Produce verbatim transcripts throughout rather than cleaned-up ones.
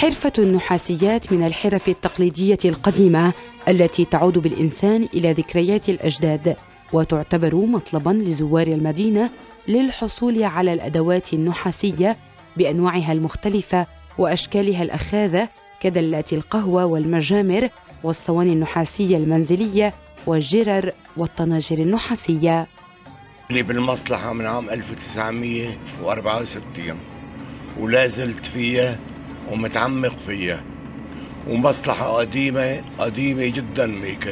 حرفة النحاسيات من الحرف التقليدية القديمة التي تعود بالإنسان إلى ذكريات الأجداد، وتعتبر مطلبا لزوار المدينة للحصول على الأدوات النحاسية بأنواعها المختلفة وأشكالها الأخاذة كدلات القهوة والمجامر والصواني النحاسية المنزلية والجرر والطناجر النحاسية. اللي بالمصلحة من عام ألف وتسعمية وأربعة وستين ولا زلت فيها ومتعمق فيها، ومصلحة قديمة قديمة جدا ميكن.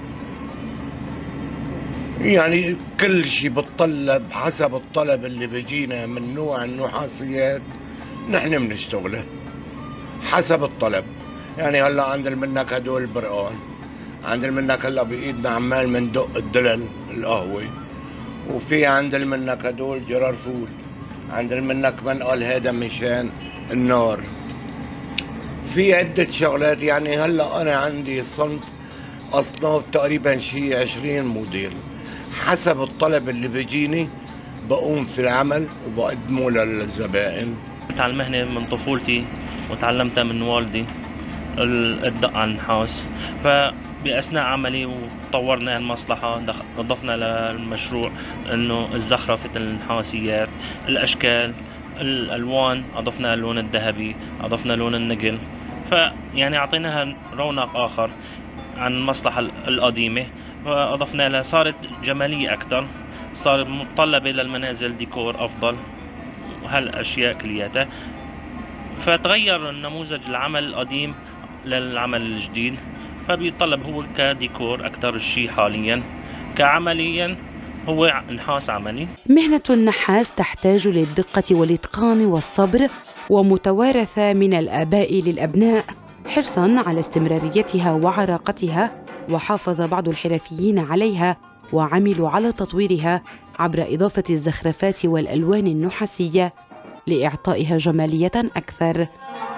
يعني كل شيء بتطلب حسب الطلب اللي بيجينا من نوع النحاسيات نحن بنشتغله حسب الطلب. يعني هلا عندنا منك هدول البرقان، عندنا منك هلا بايدنا عمال مندق الدلل القهوة، وفي عندنا منك هدول جرار فول، عندنا منك منقل هذا مشان النار، في عدة شغلات. يعني هلا انا عندي صنف اصناف تقريبا شي عشرين موديل حسب الطلب اللي بيجيني بقوم في العمل وبقدمه للزبائن. على المهنة من طفولتي وتعلمتها من والدي الدق على النحاس، فبأثناء عملي وطورنا المصلحة أضفنا للمشروع إنه الزخرفة النحاسيات، الأشكال، الألوان، أضفنا اللون الذهبي، أضفنا لون النقل، فيعني أعطيناها رونق آخر عن المصلحة القديمة، فأضفنا لها صارت جمالية أكثر، صارت متطلبة للمنازل ديكور أفضل وهالأشياء كلياتها. فتغير النموذج العمل القديم للعمل الجديد، فبيطلب هو كديكور أكثر شيء حاليا، كعمليا هو نحاس عملي. مهنة النحاس تحتاج للدقة والإتقان والصبر، ومتوارثة من الآباء للأبناء حرصا على استمراريتها وعراقتها، وحافظ بعض الحرفيين عليها وعملوا على تطويرها عبر إضافة الزخرفات والألوان النحاسية لإعطائها جمالية أكثر.